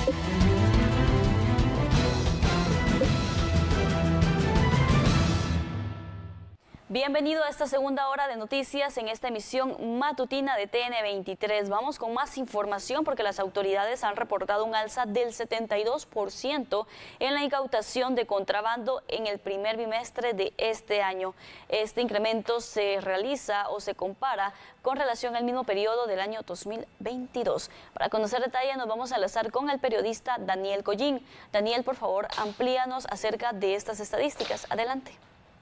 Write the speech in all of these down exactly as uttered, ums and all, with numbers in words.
Bienvenido a esta segunda hora de noticias en esta emisión matutina de T N veintitrés. Vamos con más información porque las autoridades han reportado un alza del setenta y dos por ciento en la incautación de contrabando en el primer bimestre de este año. Este incremento se realiza o se compara con relación al mismo periodo del año dos mil veintidós. Para conocer detalles nos vamos a enlazar con el periodista Daniel Collín. Daniel, por favor, amplíanos acerca de estas estadísticas. Adelante.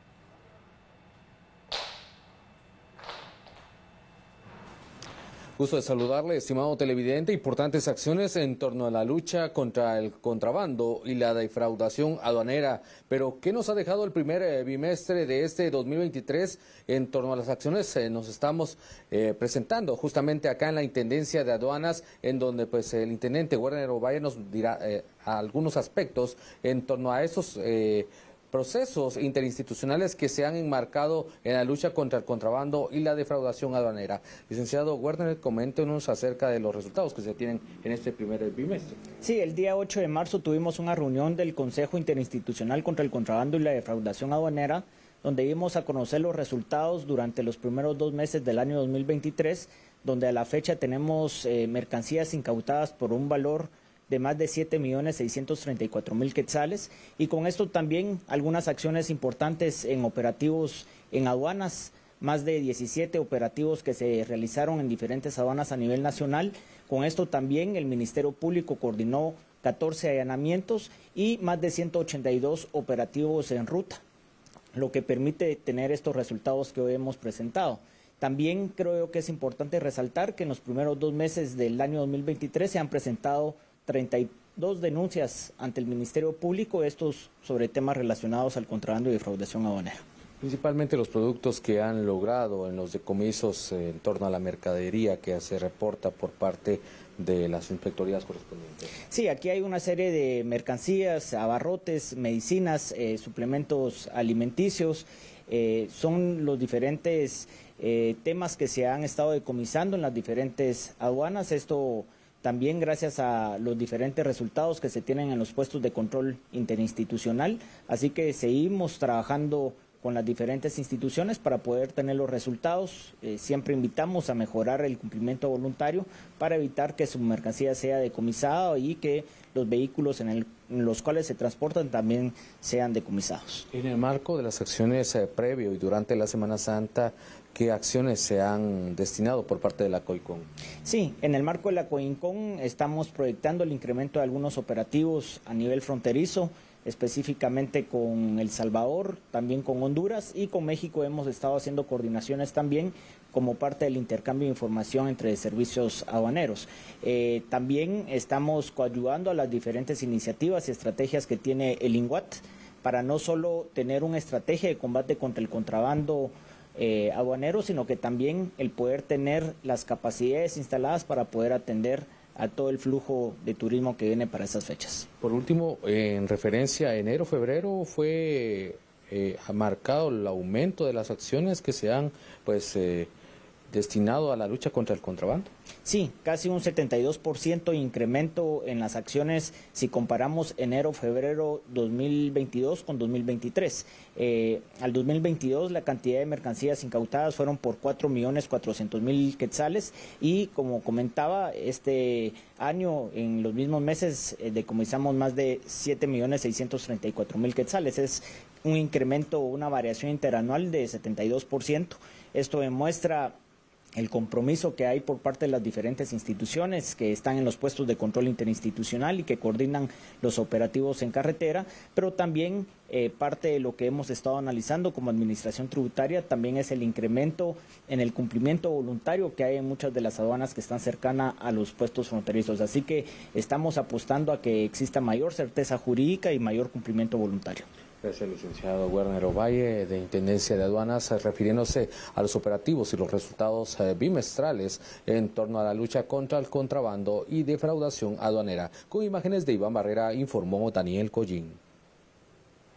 Gusto de saludarle, estimado televidente. Importantes acciones en torno a la lucha contra el contrabando y la defraudación aduanera. Pero, ¿qué nos ha dejado el primer eh, bimestre de este dos mil veintitrés en torno a las acciones? Eh, nos estamos eh, presentando justamente acá en la Intendencia de Aduanas, en donde pues el intendente Werner Ovalle nos dirá eh, algunos aspectos en torno a esos eh, procesos interinstitucionales que se han enmarcado en la lucha contra el contrabando y la defraudación aduanera. Licenciado Werner, coméntenos acerca de los resultados que se tienen en este primer bimestre. Sí, el día ocho de marzo tuvimos una reunión del Consejo Interinstitucional contra el Contrabando y la Defraudación Aduanera, donde dimos a conocer los resultados durante los primeros dos meses del año dos mil veintitrés, donde a la fecha tenemos eh, mercancías incautadas por un valor de más de siete millones seiscientos treinta y cuatro mil quetzales, y con esto también algunas acciones importantes en operativos en aduanas, más de diecisiete operativos que se realizaron en diferentes aduanas a nivel nacional. Con esto también el Ministerio Público coordinó catorce allanamientos y más de ciento ochenta y dos operativos en ruta, lo que permite tener estos resultados que hoy hemos presentado. También creo yo que es importante resaltar que en los primeros dos meses del año dos mil veintitrés se han presentado treinta y dos denuncias ante el Ministerio Público, estos sobre temas relacionados al contrabando y defraudación aduanera. Principalmente los productos que han logrado en los decomisos eh, en torno a la mercadería que se reporta por parte de las inspectorías correspondientes. Sí, aquí hay una serie de mercancías, abarrotes, medicinas, eh, suplementos alimenticios, eh, son los diferentes eh, temas que se han estado decomisando en las diferentes aduanas. Esto también gracias a los diferentes resultados que se tienen en los puestos de control interinstitucional, así que seguimos trabajando con las diferentes instituciones para poder tener los resultados. Eh, siempre invitamos a mejorar el cumplimiento voluntario para evitar que su mercancía sea decomisada y que los vehículos en, el, en los cuales se transportan también sean decomisados. En el marco de las acciones eh, previo y durante la Semana Santa, ¿qué acciones se han destinado por parte de la COICON? Sí, en el marco de la COICON estamos proyectando el incremento de algunos operativos a nivel fronterizo, específicamente con El Salvador, también con Honduras, y con México hemos estado haciendo coordinaciones también como parte del intercambio de información entre servicios aduaneros. Eh, también estamos coadyuvando a las diferentes iniciativas y estrategias que tiene el INGUAT para no solo tener una estrategia de combate contra el contrabando eh, aduanero, sino que también el poder tener las capacidades instaladas para poder atender a todo el flujo de turismo que viene para esas fechas. Por último, en referencia a enero, febrero, fue eh, marcado el aumento de las acciones que se han pues eh, destinado a la lucha contra el contrabando. Sí, casi un setenta y dos por ciento incremento en las acciones si comparamos enero-febrero dos mil veintidós con dos mil veintitrés. Eh, al dos mil veintidós la cantidad de mercancías incautadas fueron por cuatro millones cuatrocientos mil quetzales y como comentaba, este año en los mismos meses eh, decomisamos más de siete millones seiscientos treinta y cuatro mil quetzales. Es un incremento, una variación interanual de setenta y dos por ciento. Esto demuestra el compromiso que hay por parte de las diferentes instituciones que están en los puestos de control interinstitucional y que coordinan los operativos en carretera, pero también eh, parte de lo que hemos estado analizando como administración tributaria también es el incremento en el cumplimiento voluntario que hay en muchas de las aduanas que están cercanas a los puestos fronterizos. Así que estamos apostando a que exista mayor certeza jurídica y mayor cumplimiento voluntario. Gracias, licenciado Werner Ovalle, de Intendencia de Aduanas, refiriéndose a los operativos y los resultados bimestrales en torno a la lucha contra el contrabando y defraudación aduanera. Con imágenes de Iván Barrera, informó Daniel Collín.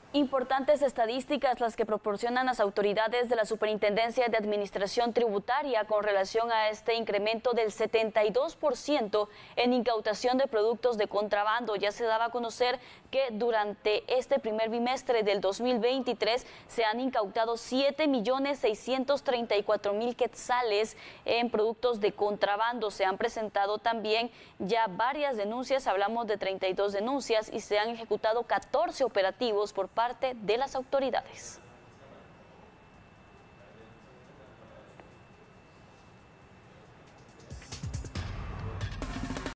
Importantes estadísticas las que proporcionan las autoridades de la Superintendencia de Administración Tributaria con relación a este incremento del setenta y dos por ciento en incautación de productos de contrabando. Ya se daba a conocer que durante este primer bimestre del dos mil veintitrés se han incautado siete millones seiscientos treinta y cuatro mil quetzales en productos de contrabando. Se han presentado también ya varias denuncias, hablamos de treinta y dos denuncias, y se han ejecutado catorce operativos por parte parte de las autoridades.